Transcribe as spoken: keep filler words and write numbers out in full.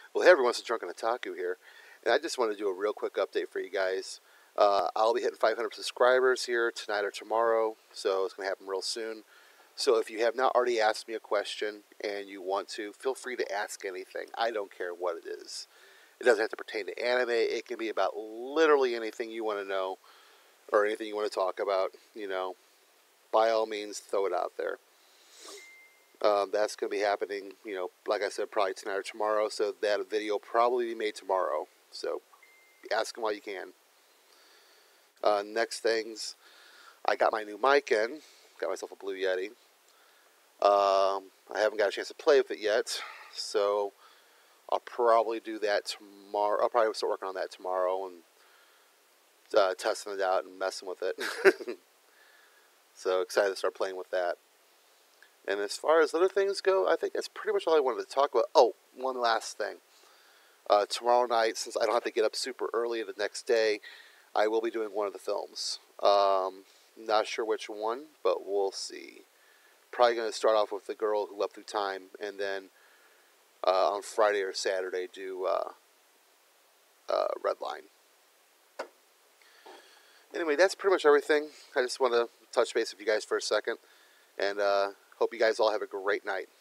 Well, hey everyone, it's Drunken Otaku here, and I just want to do a real quick update for you guys. Uh, I'll be hitting five hundred subscribers here tonight or tomorrow, so it's going to happen real soon. So if you have not already asked me a question and you want to, feel free to ask anything. I don't care what it is. It doesn't have to pertain to anime. It can be about literally anything you want to know or anything you want to talk about. You know, by all means, throw it out there. Um, that's going to be happening, you know, like I said, probably tonight or tomorrow. So that video will probably be made tomorrow. So ask them while you can. Uh, next things, I got my new mic in. Got myself a Blue Yeti. Um, I haven't got a chance to play with it yet. So I'll probably do that tomorrow. I'll probably start working on that tomorrow and uh, testing it out and messing with it. So excited to start playing with that. And as far as other things go, I think that's pretty much all I wanted to talk about. Oh, one last thing. Uh, tomorrow night, since I don't have to get up super early the next day, I will be doing one of the films. Um, not sure which one, but we'll see. Probably going to start off with The Girl Who Leapt Through Time, and then uh, on Friday or Saturday do uh, uh, Redline. Anyway, that's pretty much everything. I just want to touch base with you guys for a second, and uh, hope you guys all have a great night.